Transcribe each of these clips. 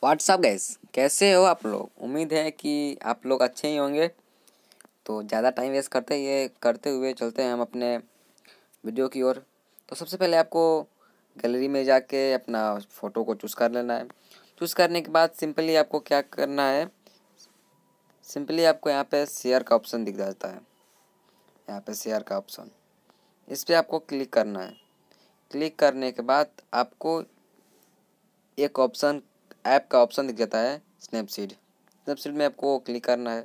WhatsApp guys, कैसे हो आप लोग। उम्मीद है कि आप लोग अच्छे ही होंगे। तो ज़्यादा टाइम वेस्ट करते हुए चलते हैं हम अपने वीडियो की ओर। तो सबसे पहले आपको गैलरी में जाके अपना फ़ोटो को चूज़ कर लेना है। चूज़ करने के बाद सिंपली आपको क्या करना है, सिंपली आपको यहाँ पे शेयर का ऑप्शन दिख जाता है। यहाँ पे शेयर का ऑप्शन, इस पर आपको क्लिक करना है। क्लिक करने के बाद आपको एक ऑप्शन, ऐप का ऑप्शन दिख जाता है, स्नैपसीड। स्नैपसीड में आपको क्लिक करना है।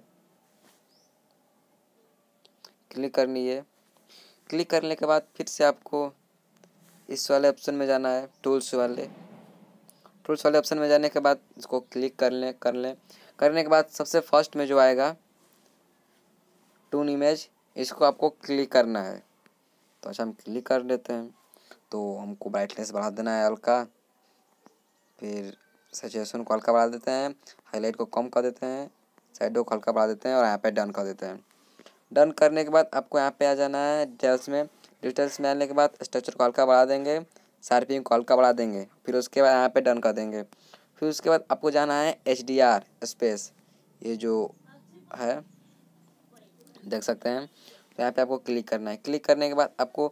क्लिक करनी है। क्लिक करने के बाद फिर से आपको इस वाले ऑप्शन में जाना है, टूल्स वाले ऑप्शन में जाने के बाद इसको क्लिक करने के बाद सबसे फर्स्ट में जो आएगा टून इमेज, इसको आपको क्लिक करना है। तो अच्छा, हम क्लिक कर लेते हैं। तो हमको ब्राइटनेस बढ़ा देना है हल्का, फिर सैचुरेशन को हल्का बढ़ा देते हैं, हाईलाइट को कम कर देते हैं, शैडो को हल्का बढ़ा देते हैं और यहाँ पे डन कर देते हैं। डन करने के बाद आपको यहाँ पे आ जाना है डिटेल्स में आने के बाद स्ट्रक्चर को हल्का बढ़ा देंगे, शार्पिंग को हल्का बढ़ा देंगे, फिर उसके बाद यहाँ पे डन कर देंगे। फिर उसके बाद आपको जाना है HDR स्पेस, ये जो है देख सकते हैं। तो यहाँ पे आपको क्लिक करना है। क्लिक करने के बाद आपको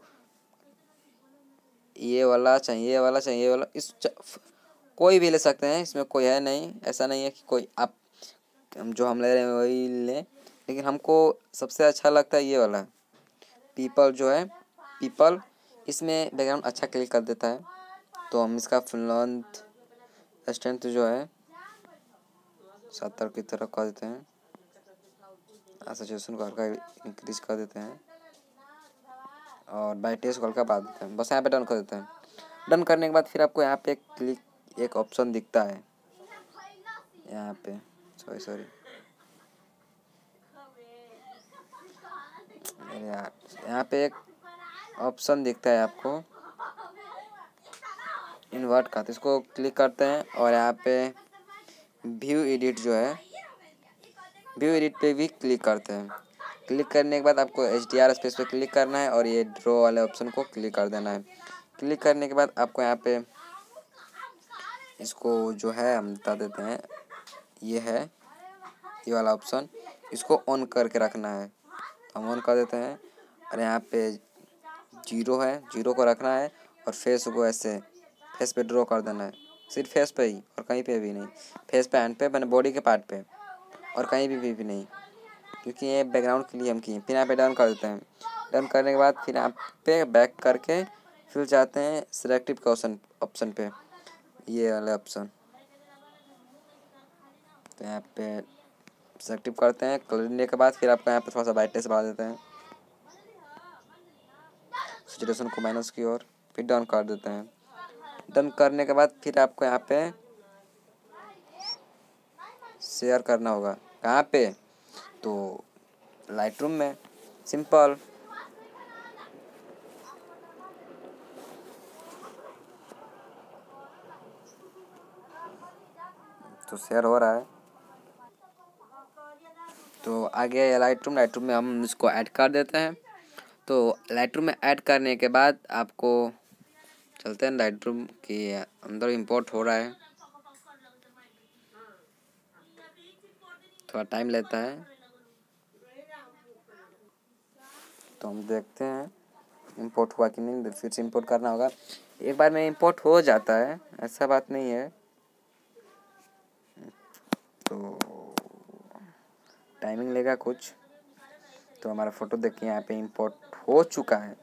ये वाला चाहिए, कोई भी ले सकते हैं, इसमें कोई है नहीं, ऐसा नहीं है कि कोई आप जो हम ले रहे हैं वही लें, लेकिन हमको सबसे अच्छा लगता है ये वाला पीपल जो है, पीपल। इसमें बैकग्राउंड अच्छा क्लिक कर देता है। तो हम इसका फ्लंट स्ट्रेंथ जो है 70 की तरफ कर देते हैं, सैचुरेशन को हल्का इंक्रीज कर देते हैं और ब्राइटनेस को हल्का बढ़ा देते हैं। बस यहाँ पे डन कर देते हैं। डन करने के बाद फिर आपको यहाँ पे एक ऑप्शन दिखता है, यहाँ पे सॉरी यार, यहाँ पे एक ऑप्शन दिखता है आपको इन्वर्ट का। तो इसको क्लिक करते हैं और यहाँ पे व्यू एडिट जो है, व्यू एडिट पे भी क्लिक करते हैं। क्लिक करने के बाद आपको HDR स्पेस पे क्लिक करना है और ये ड्रॉ वाले ऑप्शन को क्लिक कर देना है। क्लिक करने के बाद आपको यहाँ पे इसको जो है हम बता देते हैं, ये है ये वाला ऑप्शन, इसको ऑन करके रखना है। तो हम ऑन कर देते हैं और यहाँ पे जीरो है, जीरो को रखना है और फेस को ऐसे फेस पे ड्रॉ कर देना है, सिर्फ फेस पे ही और कहीं पे भी नहीं। फेस पे, हैंड पे, मैंने बॉडी के पार्ट पे और कहीं भी नहीं, क्योंकि ये बैकग्राउंड के लिए हम किए। फिर यहाँ पे डन कर देते हैं। डन करने के बाद फिर यहाँ पे बैक करके फिर जाते हैं सिलेक्टिव का ऑप्शन पे, ये वाले ऑप्शन। तो यहाँ पे सेलेक्टिव करते हैं। करने के बाद फिर आपको यहाँ पे थोड़ा सा ब्राइटनेस बढ़ा देते हैं, सैचुरेशन को माइनस की ओर, फिर डन कर देते हैं। डन करने के बाद फिर आपको यहाँ पे शेयर करना होगा। कहाँ पे? तो लाइटरूम में, सिंपल। तो शेयर हो रहा है। तो आगे लाइटरूम में हम इसको ऐड कर देते हैं। तो लाइटरूम में ऐड करने के बाद आपको चलते हैं लाइटरूम के अंदर, इंपोर्ट हो रहा है, थोड़ा टाइम लेता है। तो हम देखते हैं इंपोर्ट हुआ कि नहीं, फिर से इंपोर्ट करना होगा। एक बार में इंपोर्ट हो जाता है, ऐसा बात नहीं है। तो टाइमिंग लेगा कुछ। तो हमारा फ़ोटो देखिए यहाँ पे इंपोर्ट हो चुका है।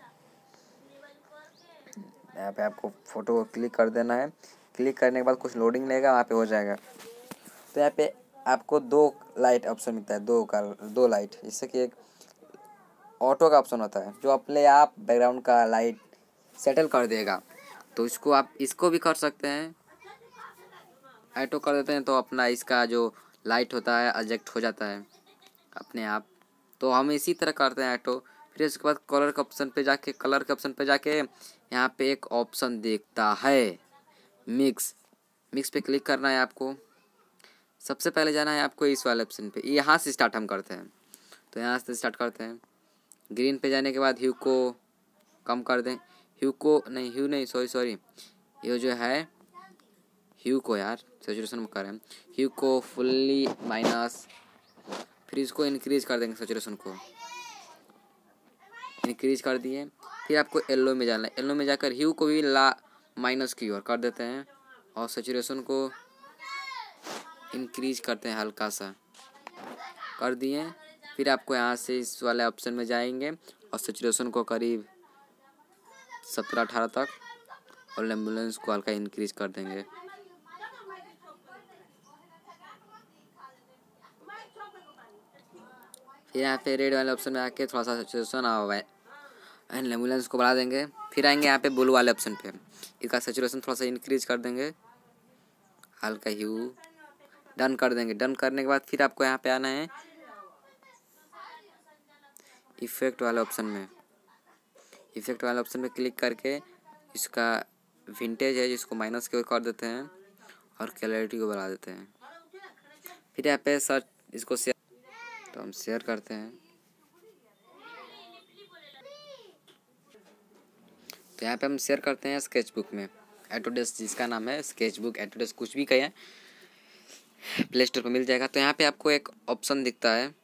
यहाँ पे आपको फ़ोटो को क्लिक कर देना है। क्लिक करने के बाद कुछ लोडिंग लेगा, वहाँ पे हो जाएगा। तो यहाँ पे आपको 2 लाइट ऑप्शन मिलता है, 2 लाइट, जिससे कि एक ऑटो का ऑप्शन होता है जो अपने आप बैकग्राउंड का लाइट सेटल कर देगा। तो इसको आप इसको भी कर सकते हैं, ऑटो कर देते हैं तो अपना इसका जो लाइट होता है एडजस्ट हो जाता है अपने आप। तो हम इसी तरह करते हैं ऑटो। फिर इसके बाद कलर के ऑप्शन पे जाके यहाँ पे एक ऑप्शन दिखता है मिक्स पे क्लिक करना है आपको। सबसे पहले जाना है आपको इस वाले ऑप्शन पे, यहाँ से स्टार्ट हम करते हैं। तो यहाँ से स्टार्ट करते हैं। ग्रीन पे जाने के बाद ह्यू को कम कर दें, ह्यू नहीं सॉरी, ये जो है ह्यू को यार सेचुरेशन में करें, ह्यू को फुल्ली माइनस, फिर इसको इंक्रीज कर देंगे, सेचुरेशन को इंक्रीज कर दिए। फिर आपको येलो में जाना है, येलो में जाकर ह्यू को भी माइनस की ओर कर देते हैं और सेचुरेशन को इंक्रीज करते हैं, हल्का सा कर दिए। फिर आपको यहाँ से इस वाले ऑप्शन में जाएंगे और सेचुरेशन को करीब 17-18 तक और एम्बुलेंस को हल्का इंक्रीज कर देंगे। फिर यहाँ पे रेड वाले ऑप्शन में आके थोड़ा सा सेचुरेशन एंड एम्बुलेंस को बढ़ा देंगे। फिर आएंगे यहाँ पे ब्लू वाले ऑप्शन पे, इसका सेचुरेशन थोड़ा सा इंक्रीज कर देंगे, हल्का ह्यू डन कर देंगे। डन करने के बाद फिर आपको यहाँ पे आना है इफेक्ट वाले ऑप्शन में, इफेक्ट वाले ऑप्शन में क्लिक करके इसका विंटेज है जिसको माइनस की ओर कर देते हैं और क्लैरिटी को बढ़ा देते हैं। फिर यहाँ पे सर्च इसको शेयर, तो हम शेयर करते हैं। तो यहाँ पे हम शेयर करते हैं स्केचबुक में, एटोडेस्क जिसका नाम है स्केचबुक, एटोडेस्क कुछ भी कहें, प्ले स्टोर पर मिल जाएगा। तो यहाँ पे आपको एक ऑप्शन दिखता है,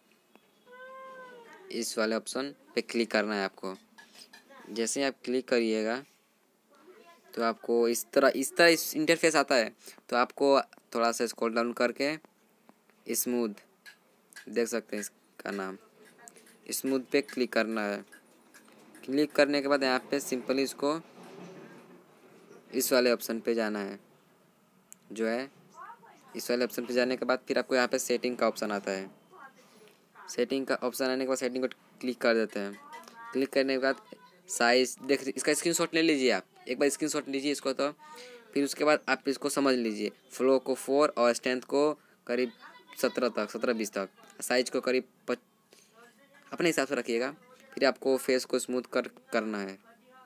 इस वाले ऑप्शन पे क्लिक करना है आपको। जैसे ही आप क्लिक करिएगा तो आपको इस तरह इंटरफेस आता है। तो आपको थोड़ा सा स्क्रॉल डाउन करके स्मूथ, देख सकते हैं इसका नाम, स्मूथ पे क्लिक करना है। क्लिक करने के बाद यहाँ पे सिंपली इसको इस वाले ऑप्शन पे जाना है, जो है इस वाले ऑप्शन पे जाने के बाद फिर आपको यहाँ पे सेटिंग का ऑप्शन आता है। सेटिंग का ऑप्शन आने के बाद सेटिंग को क्लिक कर देते हैं। क्लिक करने के बाद साइज देख, इसका स्क्रीनशॉट ले लीजिए आप, एक बार स्क्रीनशॉट लीजिए इसको। तो फिर उसके बाद आप इसको समझ लीजिए, फ्लो को 4 और स्ट्रेंथ को करीब 17-20 तक, साइज को करीब अपने हिसाब से रखिएगा। फिर आपको फेस को स्मूथ करना है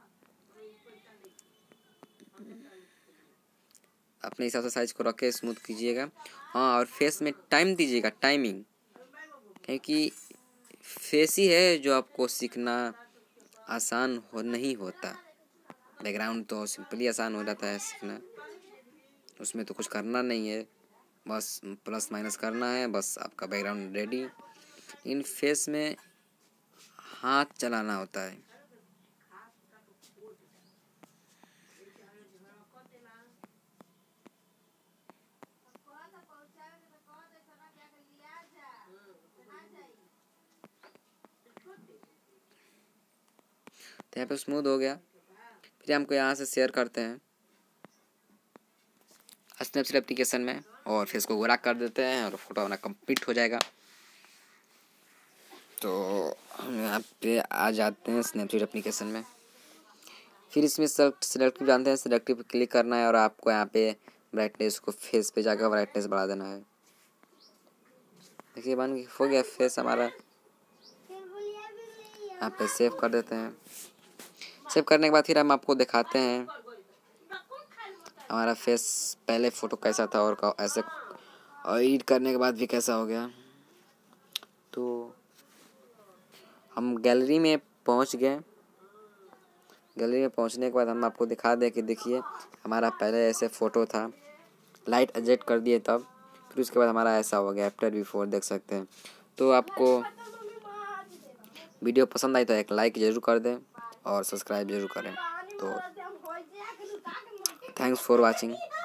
अपने हिसाब से, साइज को रख के स्मूथ कीजिएगा। हाँ, और फेस में टाइम दीजिएगा, टाइमिंग, क्योंकि फेस ही है जो आपको सीखना आसान नहीं होता। बैकग्राउंड तो सिंपली आसान हो जाता है सीखना, उसमें तो कुछ करना नहीं है, बस प्लस माइनस करना है, बस आपका बैकग्राउंड रेडी। इन फेस में हाथ चलाना होता है। तो यहाँ पे स्मूथ हो गया। फिर हमको यहाँ से शेयर करते हैं स्नैपचैट एप्लीकेशन में और फेस को गोरा कर देते हैं और फोटो अपना कंप्लीट हो जाएगा। तो हम यहाँ पे आ जाते हैं स्नैपचैट एप्लीकेशन में। फिर इसमें सिलेक्टिव जानते हैं, सिलेक्टिव पे क्लिक करना है और आपको यहाँ पे ब्राइटनेस को फेस पे जाकर ब्राइटनेस बढ़ा देना है। देखिए बन हो गया फेस हमारा। यहाँ पे सेव कर देते हैं। सेव करने के बाद फिर हम आपको दिखाते हैं हमारा फेस पहले फ़ोटो कैसा था और ऐसे एडिट करने के बाद भी कैसा हो गया। तो हम गैलरी में पहुंच गए। गैलरी में पहुंचने के बाद हम आपको दिखा दें कि देखिए हमारा पहले ऐसे फ़ोटो था, लाइट एडजस्ट कर दिए तब, फिर उसके बाद हमारा ऐसा हो गया आफ्टर बिफोर, देख सकते हैं। तो आपको वीडियो पसंद आई तो एक लाइक ज़रूर कर दें और सब्सक्राइब ज़रूर करें। तो थैंक्स फॉर वाचिंग।